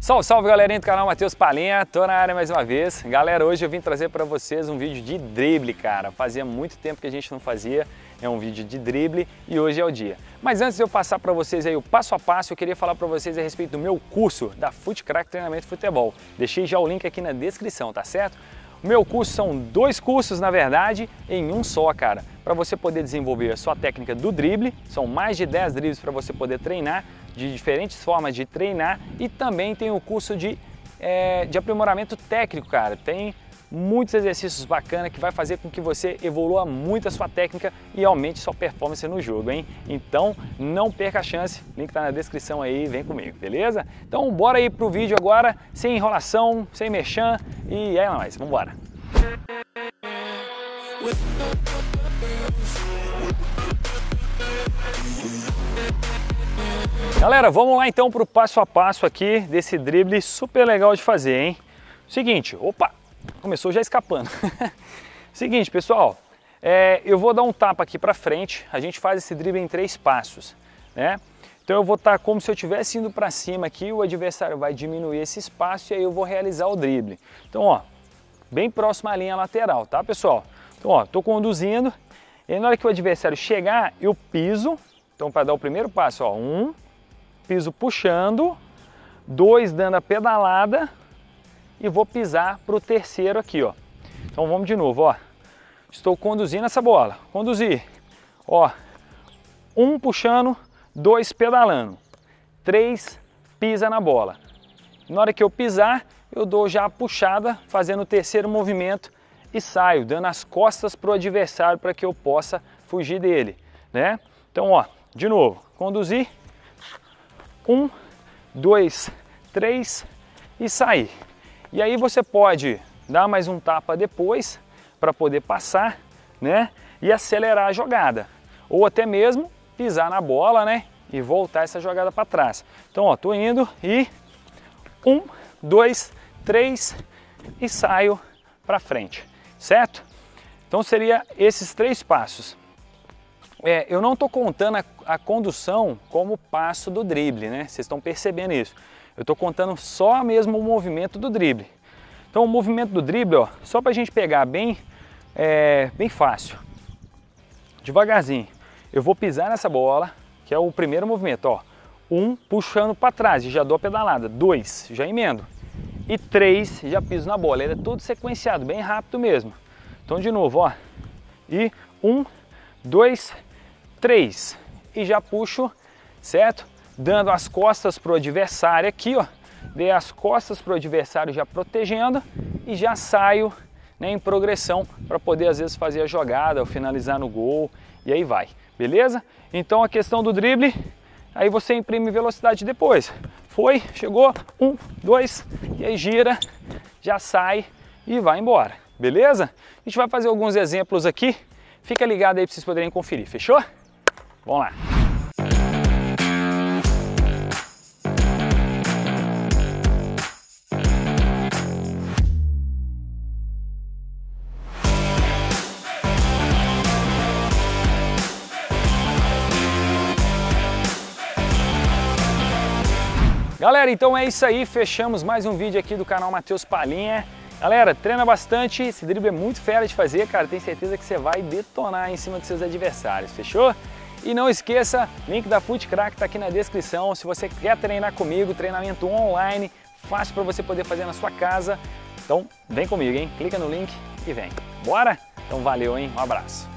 Salve, salve galerinha do canal Matheus Palinha, tô na área mais uma vez. Galera, hoje eu vim trazer para vocês um vídeo de drible, cara. Fazia muito tempo que a gente não fazia, é um vídeo de drible e hoje é o dia. Mas antes de eu passar para vocês aí o passo a passo, eu queria falar para vocês a respeito do meu curso da FutCrack Treinamento de Futebol. Deixei já o link aqui na descrição, tá certo? O meu curso são dois cursos, na verdade, em um só, cara. Para você poder desenvolver a sua técnica do drible, são mais de 10 dribles para você poder treinar, de diferentes formas de treinar, e também tem o curso de aprimoramento técnico, cara. Tem muitos exercícios bacanas que vai fazer com que você evolua muito a sua técnica e aumente sua performance no jogo, hein? Então não perca a chance, o link tá na descrição aí, vem comigo, beleza? Então bora aí pro vídeo agora, sem enrolação, sem merchan, e é nóis, vambora! Galera, vamos lá então pro passo a passo aqui desse drible super legal de fazer, hein? Seguinte, opa, começou já escapando. Seguinte, pessoal, eu vou dar um tapa aqui pra frente, a gente faz esse drible em 3 passos, né? Então eu vou estar como se eu estivesse indo pra cima aqui, o adversário vai diminuir esse espaço e aí eu vou realizar o drible. Então, ó, bem próximo à linha lateral, tá, pessoal? Então, ó, tô conduzindo, e aí, na hora que o adversário chegar, eu piso. Então, para dar o primeiro passo, ó, 1, piso puxando, 2 dando a pedalada e vou pisar para o terceiro aqui, ó. Então vamos de novo, ó. Estou conduzindo essa bola, conduzir, ó, 1 puxando, 2 pedalando, 3 pisa na bola. Na hora que eu pisar, eu dou já a puxada, fazendo o terceiro movimento e saio, dando as costas para o adversário para que eu possa fugir dele, né? Então, ó, de novo, conduzir, 1, 2, 3 e sair. E aí você pode dar mais um tapa depois para poder passar, né? E acelerar a jogada. Ou até mesmo pisar na bola, né? E voltar essa jogada para trás. Então, ó, tô indo e 1, 2, 3 e saio para frente, certo? Então seria esses 3 passos. Eu não estou contando a condução como passo do drible, né? Vocês estão percebendo isso. Eu estou contando só mesmo o movimento do drible. Então o movimento do drible, ó, só para a gente pegar bem fácil. Devagarzinho. Eu vou pisar nessa bola, que é o primeiro movimento, ó. 1, puxando para trás e já dou a pedalada. 2, já emendo. E 3, já piso na bola. Ele é todo sequenciado, bem rápido mesmo. Então de novo, ó. E 1, 2, 3 e já puxo, certo? Dando as costas para o adversário aqui, ó. Dei as costas para o adversário já protegendo e já saio, né, em progressão para poder às vezes fazer a jogada ou finalizar no gol e aí vai, beleza? Então a questão do drible, aí você imprime velocidade depois. Foi, chegou, 1, 2 e aí gira, já sai e vai embora, beleza? A gente vai fazer alguns exemplos aqui, fica ligado aí para vocês poderem conferir, fechou? Vamos lá! Galera, então é isso aí, fechamos mais um vídeo aqui do canal Matheus Palinha. Galera, treina bastante, esse drible é muito fera de fazer, cara, tenho certeza que você vai detonar em cima dos seus adversários, fechou? E não esqueça, link da FutCrack tá aqui na descrição, se você quer treinar comigo, treinamento online, fácil para você poder fazer na sua casa, então vem comigo, hein? Clica no link e vem. Bora? Então valeu, hein? Um abraço.